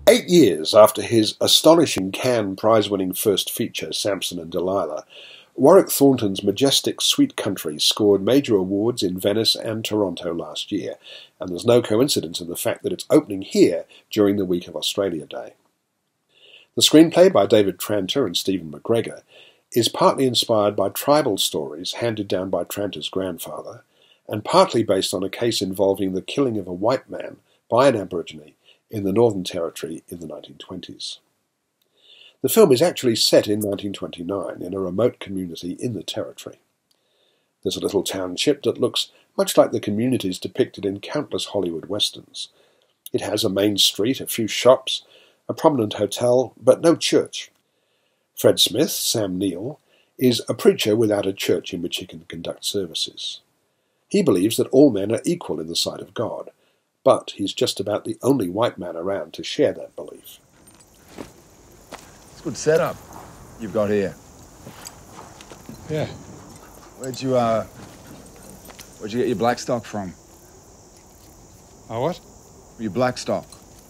8 years after his astonishing Cannes prize-winning first feature, Samson and Delilah, Warwick Thornton's majestic Sweet Country scored major awards in Venice and Toronto last year, and there's no coincidence in the fact that it's opening here during the week of Australia Day. The screenplay by David Tranter and Stephen McGregor is partly inspired by tribal stories handed down by Tranter's grandfather, and partly based on a case involving the killing of a white man by an Aborigine in the Northern Territory in the 1920s. The film is actually set in 1929 in a remote community in the Territory. There's a little township that looks much like the communities depicted in countless Hollywood westerns. It has a main street, a few shops, a prominent hotel, but no church. Fred Smith, Sam Neill, is a preacher without a church in which he can conduct services. He believes that all men are equal in the sight of God, but he's just about the only white man around to share that belief. It's a good setup you've got here. Yeah. Where'd you get your black stock from? Oh, what? Your black stock.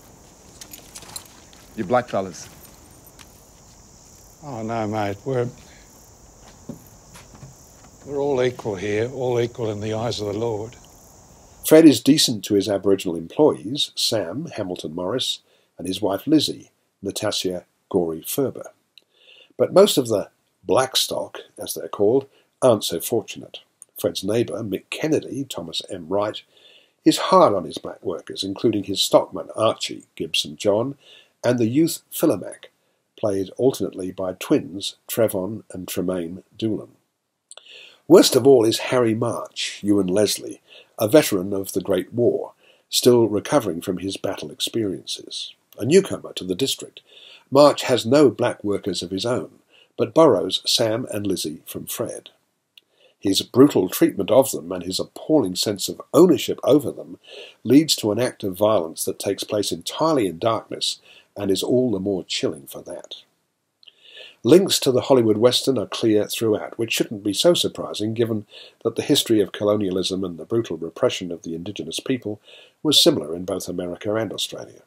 You black fellas. Oh, no, mate. We're all equal here, all equal in the eyes of the Lord. Fred is decent to his Aboriginal employees, Sam, Hamilton Morris, and his wife Lizzie, Natasha Gory Ferber. But most of the black stock, as they're called, aren't so fortunate. Fred's neighbour, Mick Kennedy, Thomas M. Wright, is hard on his black workers, including his stockman Archie Gibson John and the youth Philomac, played alternately by twins Trevon and Tremaine Doolan. Worst of all is Harry March, Ewan Leslie, a veteran of the Great War, still recovering from his battle experiences. A newcomer to the district, March has no black workers of his own, but borrows Sam and Lizzie from Fred. His brutal treatment of them and his appalling sense of ownership over them leads to an act of violence that takes place entirely in darkness and is all the more chilling for that. Links to the Hollywood Western are clear throughout, which shouldn't be so surprising given that the history of colonialism and the brutal repression of the indigenous people was similar in both America and Australia.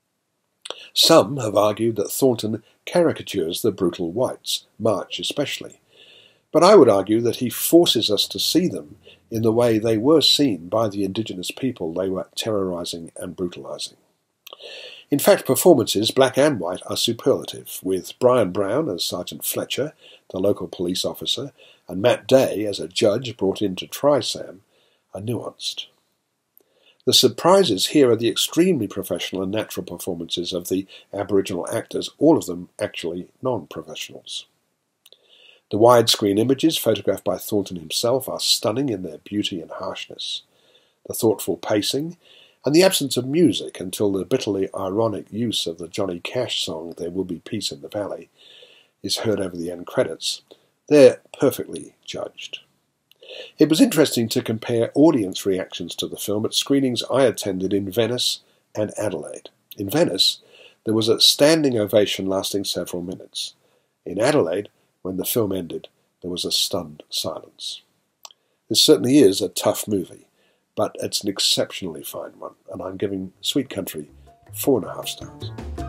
Some have argued that Thornton caricatures the brutal whites, March especially, but I would argue that he forces us to see them in the way they were seen by the indigenous people they were terrorising and brutalising. In fact, performances, black and white, are superlative, with Brian Brown as Sergeant Fletcher, the local police officer, and Matt Day as a judge brought in to try Sam, are nuanced. The surprises here are the extremely professional and natural performances of the Aboriginal actors, all of them actually non-professionals. The widescreen images, photographed by Thornton himself, are stunning in their beauty and harshness. The thoughtful pacing, and the absence of music until the bitterly ironic use of the Johnny Cash song There Will Be Peace in the Valley is heard over the end credits, they're perfectly judged. It was interesting to compare audience reactions to the film at screenings I attended in Venice and Adelaide. In Venice, there was a standing ovation lasting several minutes. In Adelaide, when the film ended, there was a stunned silence. This certainly is a tough movie, but it's an exceptionally fine one, and I'm giving Sweet Country 4.5 stars.